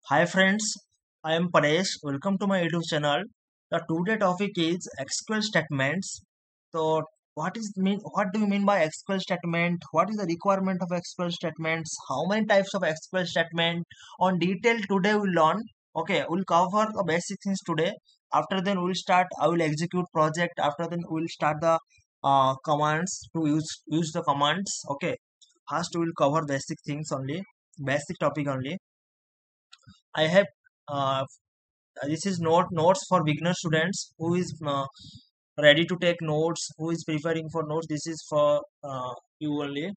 Hi friends, I am Paresh. Welcome to my YouTube channel. The today topic is SQL statements. So what do you mean by SQL statement? What is the requirement of SQL statements? How many types of SQL statement? On detail today we'll learn. Okay, we'll cover the basic things today. After then we'll start. I will execute project. After then we'll start the commands to use the commands. Okay, first we'll cover basic things only, basic topic only. I have uh, this is notes for beginner students who is ready to take notes, who is preparing for notes. This is for you only.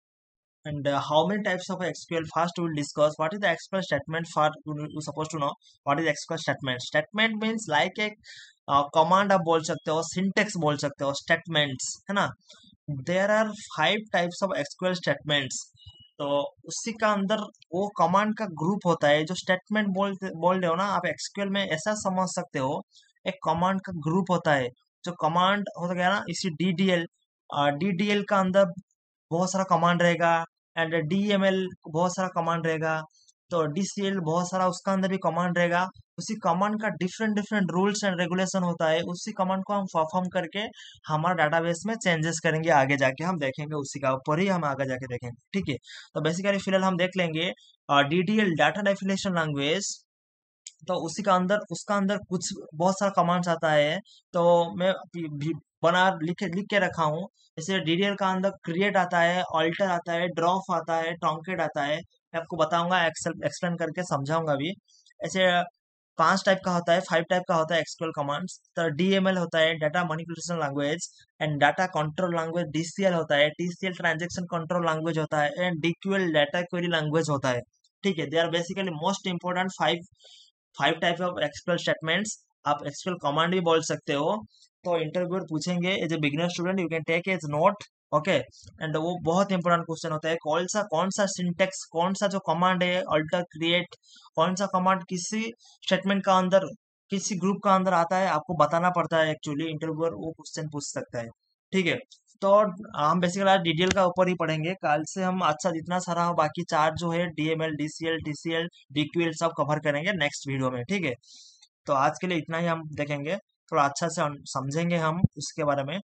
And how many types of SQL? First, we will discuss what is the SQL statement. For you supposed to know what is SQL statement. Statement means like a command आप बोल सकते हो, syntax बोल सकते हो, statements है ना. There are 5 types of SQL statements. तो उसी का अंदर वो कमांड का ग्रुप होता है जो स्टेटमेंट बोल रहे हो ना आप. एसक्यूएल में ऐसा समझ सकते हो, एक कमांड का ग्रुप होता है. जो कमांड होता गया ना, इसी डीडीएल, डीडीएल का अंदर बहुत सारा कमांड रहेगा. एंड डीएमएल बहुत सारा कमांड रहेगा. तो डीसीएल बहुत सारा उसका अंदर भी कमांड रहेगा. उसी कमांड का different different rules and regulation होता है. उसी कमांड को हम परफॉर्म करके हमारा डाटाबेस में चेंजेस करेंगे. आगे जाके हम देखेंगे, उसी का ऊपर ही हम आगे जाके देखेंगे. ठीक है, तो बेसिकली फिलहाल हम देख लेंगे डीडीएल, डाटा डेफिनेशन लैंग्वेज. तो उसी का अंदर उसका अंदर कुछ बहुत सारा कमांड्स आता है. तो मैं बना लिख के रखा हूँ. जैसे डीडीएल का अंदर क्रिएट आता है, ऑल्टर आता है, ड्रॉप आता है, ट्रंकेट आता है. मैं आपको बताऊंगा, एक्सप्लेन करके समझाऊंगा भी. ऐसे 5 टाइप का होता है, 5 टाइप का होता है एक्सक्यूएल कमांड्स. तो डीएमएल होता है, data manipulation language. And data control language DCL होता है. टीसीएल ट्रांजैक्शन कंट्रोल लैंग्वेज होता है. And DQL data query language होता है. ठीक है, they are basically most important five type of SQL statements. आप एक्सक्यूएल कमांड भी बोल सकते हो. तो इंटरव्यूअर पूछेंगे, as a beginner student you can take as note. Okay, and वो बहुत इंपॉर्टेंट क्वेश्चन होता है. कौन सा सिंटेक्स, कौन सा जो कमांड है अल्टर क्रिएट, कौन सा कमांड किसी स्टेटमेंट का अंदर, किसी ग्रुप का अंदर आता है, आपको बताना पड़ता है. एक्चुअली इंटरव्यूअर वो क्वेश्चन पूछ सकता है. ठीक है, तो हम बेसिकली आज डिटेल का ऊपर ही पढ़ेंगे. कल से हम अच्छा जितना सारा हो बाकी चार जो है डीएमएल, डीसीएल, टीसीएल, डीक्यूएल सब कवर करेंगे नेक्स्ट वीडियो में. ठीक है, तो आज के लिए इतना ही हम देखेंगे. थोड़ा अच्छा से समझेंगे हम उसके बारे में.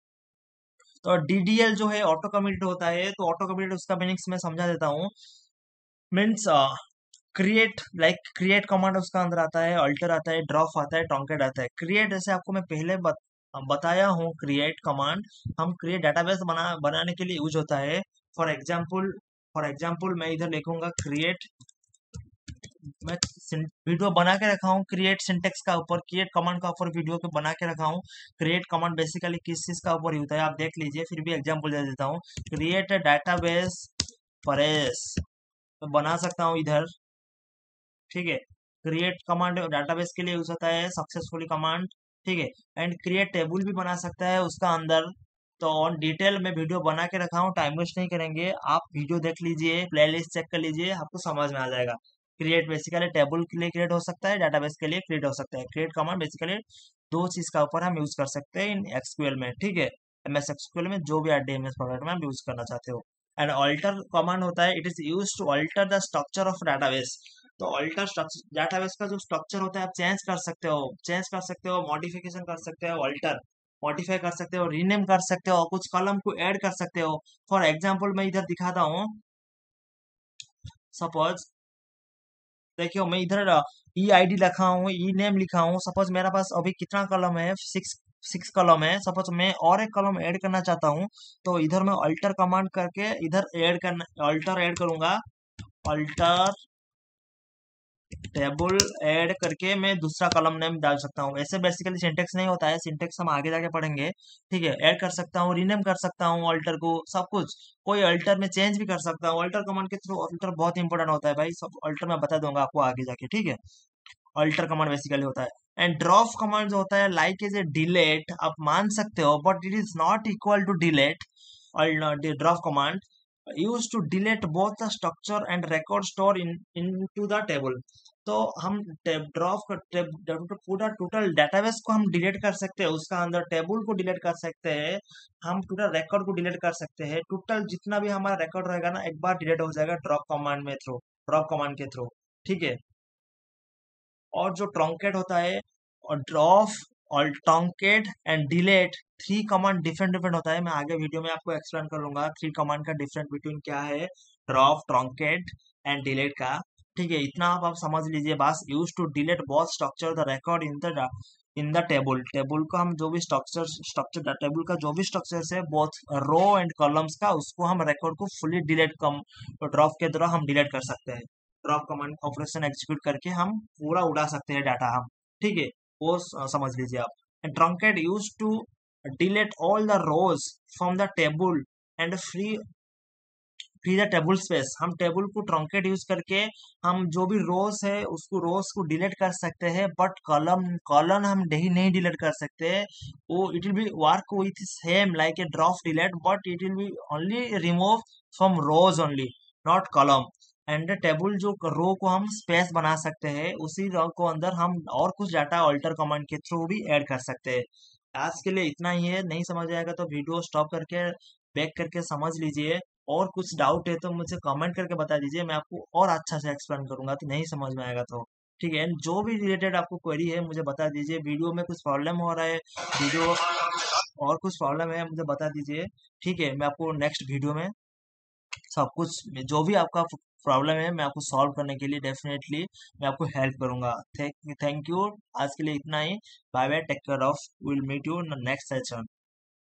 तो डीडीएल जो है ऑटो कम्प्लीट होता है. तो ऑटो कम्प्लीट उसका मीनिंग्स मैं समझा देता हूँ. मीन्स क्रिएट कमांड उसका अंदर आता है, अल्टर आता है, ड्रॉप आता है, ट्रंकेट आता है. क्रिएट जैसे आपको मैं पहले बताया हूँ. क्रिएट कमांड हम क्रिएट डाटाबेस बनाने के लिए यूज होता है. फॉर एग्जाम्पल, मैं इधर लिखूंगा क्रिएट. मैं वीडियो बना के रखा हूँ क्रिएट सिंटेक्स का ऊपर, क्रिएट कमांड का ऊपर वीडियो पे बना के रखा हूँ. क्रिएट कमांड बेसिकली किस चीज का ऊपर होता है आप देख लीजिए. फिर भी एग्जाम्पल दे देता हूँ. क्रिएट डाटाबेस परेश तो बना सकता हूँ इधर. ठीक है, क्रिएट कमांड डाटाबेस के लिए यूज होता है, सक्सेसफुली कमांड. ठीक है, एंड क्रिएट टेबल भी बना सकता है उसका अंदर. तो ऑन डिटेल में वीडियो बना के रखा हूँ, टाइम वेस्ट नहीं करेंगे. आप वीडियो देख लीजिए, प्लेलिस्ट चेक कर लीजिए, आपको समझ में आ जाएगा. क्रिएट बेसिकली टेबल के लिए क्रिएट हो सकता है, डाटाबेस के लिए क्रिएट हो सकता है. क्रिएट कमांड बेसिकली दो चीज का ऊपर हम यूज कर सकते हैं इन एक्सक्यूएल में. ठीक है, एमएस एक्सक्यूएल में जो भी आरडीएमएस फॉर्मेट में आप यूज करना चाहते हो. एंड ऑल्टर कमांड होता है, it is use to alter the structure of database. तो ऑल्टर स्ट्रक्चर, डाटाबेस का जो स्ट्रक्चर होता है आप चेंज कर सकते हो, मॉडिफिकेशन कर सकते हो, ऑल्टर मॉडिफाई कर सकते हो, रीनेम कर सकते हो, कुछ कॉलम को ऐड कर सकते हो. फॉर एग्जांपल मैं इधर दिखाता हूँ. सपोज देखियो, मैं इधर ई आईडी लिखा हूँ, ई नेम लिखा हूँ. सपोज मेरा पास अभी कितना कॉलम है, सिक्स सिक्स कॉलम है. सपोज मैं और एक कॉलम ऐड करना चाहता हूँ. तो इधर मैं अल्टर कमांड करके इधर ऐड करना, अल्टर ऐड करूंगा. अल्टर टेबल ऐड करके मैं दूसरा कॉलम नेम डाल सकता हूँ. ऐसे बेसिकली सिंटेक्स नहीं होता है, सिंटेक्स हम आगे जाके पढ़ेंगे. ठीक है, ऐड कर सकता हूँ, रीनेम कर सकता हूँ अल्टर को, सब कुछ. कोई अल्टर में चेंज भी कर सकता हूँ. अल्टर कमांड के थ्रू, अल्टर बहुत इंपॉर्टेंट होता है भाई. सब अल्टर मैं बता दूंगा आपको आगे जाके. ठीक है, अल्टर कमांड बेसिकली होता है. एंड ड्रॉप कमांड जो होता है लाइक एज ए डिलेट, आप मान सकते हो, but it is not equal to delete. Drop command use to delete both the structure and record store in to the table. तो हम ड्रॉप कर पूरा टोटल डेटाबेस को हम डिलीट कर सकते हैं, उसका अंदर टेबल को डिलीट कर सकते हैं, हम टोटल रिकॉर्ड को डिलीट कर सकते हैं. टोटल जितना भी हमारा रिकॉर्ड रहेगा ना, एक बार डिलीट हो जाएगा ड्रॉप कमांड में थ्रू, ड्रॉप कमांड के थ्रू. ठीक है, और जो ट्रंकेट होता है, और ड्रॉप और truncate and delete, three command different different होता है। मैं आगे वीडियो में आपको एक्सप्लेन करूंगा थ्री कमांड का डिफरेंट बिटवीन क्या है, ड्रॉप, ट्रंकेट एंड डिलेट का। ठीक है, इतना आप समझ लीजिए। बस use to delete both structure the record in the table. Table का हम जो भी स्ट्रक्चर टेबल का जो भी स्ट्रक्चर है, बोथ रो एंड कॉलम्स का, उसको हम रिकॉर्ड को फुली डिलीट कम ड्रॉप के द्वारा हम डिलीट कर सकते हैं। ड्रॉप कमांड ऑपरेशन एग्जीक्यूट करके हम पूरा उड़ा सकते हैं डाटा हम। ठीक है, वो समझ लीजिए आप। And truncate use to delete all the rows from the table and free the table space. हम टेबल को ट्रंकेट यूज करके हम जो भी रोज है उसको रोज को डिलीट कर सकते हैं, बट कॉलम हम नहीं डिलीट कर सकते। वो it will be work with same like a drop delete, but it will be only remove from rows only, not column. And table जो रो को हम स्पेस बना सकते हैं, उसी रो को अंदर हम और कुछ डाटा ऑल्टर कमांड के थ्रू भी ऐड कर सकते हैं। आज के लिए इतना ही है। नहीं समझ आएगा तो वीडियो स्टॉप करके बैक करके समझ लीजिए। और कुछ डाउट है तो मुझे कमेंट करके बता दीजिए, मैं आपको और अच्छा से एक्सप्लेन करूंगा तो नहीं समझ में आएगा तो। ठीक है, जो भी रिलेटेड आपको क्वेरी है मुझे बता दीजिए। वीडियो में कुछ प्रॉब्लम हो रहा है, वीडियो और कुछ प्रॉब्लम है मुझे बता दीजिए। ठीक है, मैं आपको नेक्स्ट वीडियो में सब कुछ जो भी आपका प्रॉब्लम है मैं आपको सॉल्व करने के लिए डेफिनेटली मैं आपको हेल्प करूंगा। Thank you. आज के लिए इतना ही। Bye bye, take care of, will meet you in the next session.